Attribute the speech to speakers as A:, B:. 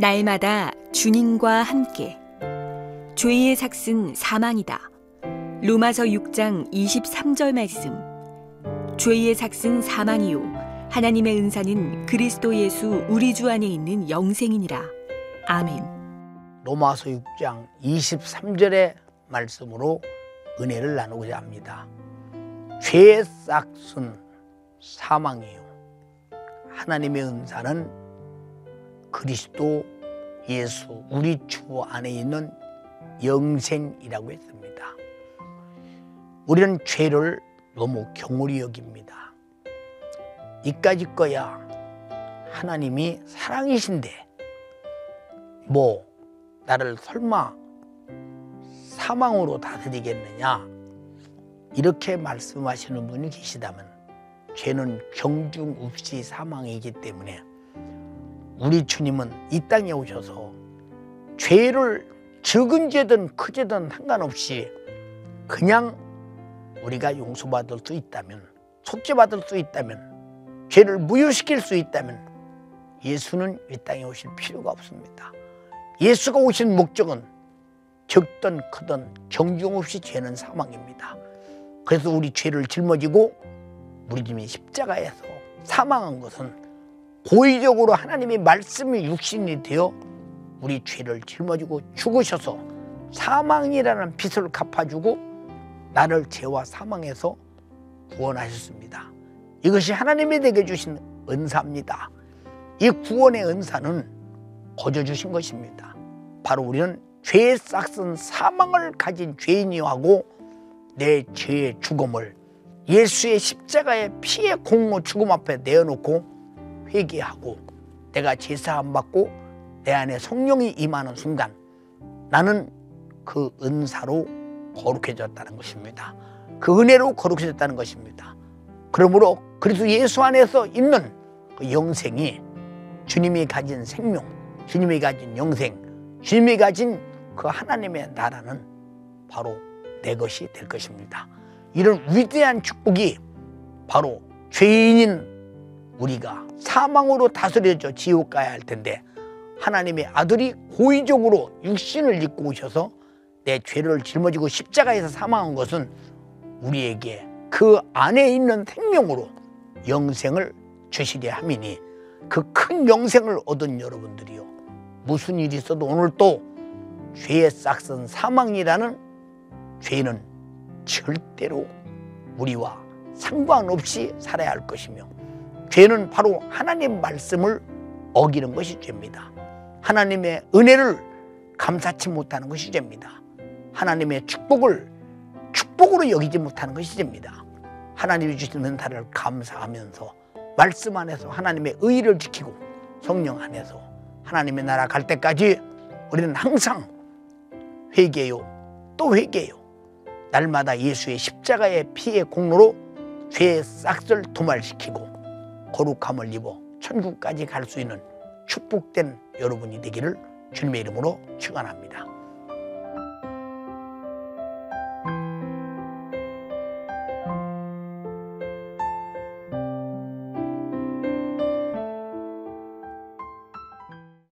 A: 날마다 주님과 함께. 죄의 삭은 사망이다. 로마서 6장 23절 말씀. 죄의 삭은 사망이요 하나님의 은사는 그리스도 예수 우리 주 안에 있는 영생이니라. 아멘.
B: 로마서 6장 23절의 말씀으로 은혜를 나누고자 합니다. 죄의 삭은 사망이요 하나님의 은사는 그리스도 예수 우리 주 안에 있는 영생이라고 했습니다. 우리는 죄를 너무 경홀히 여깁니다. 이까짓 거야 하나님이 사랑이신데 나를 설마 사망으로 다스리겠느냐, 이렇게 말씀하시는 분이 계시다면 죄는 경중 없이 사망이기 때문에 우리 주님은 이 땅에 오셔서 죄를 적은 죄든 큰 죄든 상관없이 그냥 우리가 용서받을 수 있다면, 속죄받을 수 있다면, 죄를 무효시킬 수 있다면 예수는 이 땅에 오실 필요가 없습니다. 예수가 오신 목적은 적든 크든 경중 없이 죄는 사망입니다. 그래서 우리 죄를 짊어지고 우리 주님이 십자가에서 사망한 것은 고의적으로 하나님의 말씀이 육신이 되어 우리 죄를 짊어지고 죽으셔서 사망이라는 빚을 갚아주고 나를 죄와 사망에서 구원하셨습니다. 이것이 하나님이 내게 주신 은사입니다. 이 구원의 은사는 거저 주신 것입니다. 바로 우리는 죄의 삭은 사망을 가진 죄인이요 하고 내 죄의 죽음을 예수의 십자가의 피의 공로 죽음 앞에 내어놓고 회개하고 내가 제사함 받고 내 안에 성령이 임하는 순간 나는 그 은사로 거룩해졌다는 것입니다. 그 은혜로 거룩해졌다는 것입니다. 그러므로 그리스도 예수 안에서 있는 그 영생이 주님이 가진 생명, 주님이 가진 영생, 주님이 가진 그 하나님의 나라는 바로 내 것이 될 것입니다. 이런 위대한 축복이 바로 죄인인 우리가 사망으로 다스려져 지옥 가야 할 텐데 하나님의 아들이 고의적으로 육신을 입고 오셔서 내 죄를 짊어지고 십자가에서 사망한 것은 우리에게 그 안에 있는 생명으로 영생을 주시려 함이니 그 큰 영생을 얻은 여러분들이요, 무슨 일이 있어도 오늘 또 죄의 삭은 사망이라는 죄는 절대로 우리와 상관없이 살아야 할 것이며, 죄는 바로 하나님 말씀을 어기는 것이 죄입니다. 하나님의 은혜를 감사치 못하는 것이 죄입니다. 하나님의 축복을 축복으로 여기지 못하는 것이 죄입니다. 하나님이 주신 은사를 감사하면서 말씀 안에서 하나님의 의를 지키고 성령 안에서 하나님의 나라 갈 때까지 우리는 항상 회개요 또 회개요, 날마다 예수의 십자가의 피의 공로로 죄의 싹을 도말시키고 거룩함을 입어 천국까지 갈 수 있는 축복된 여러분이 되기를 주님의 이름으로 축원합니다.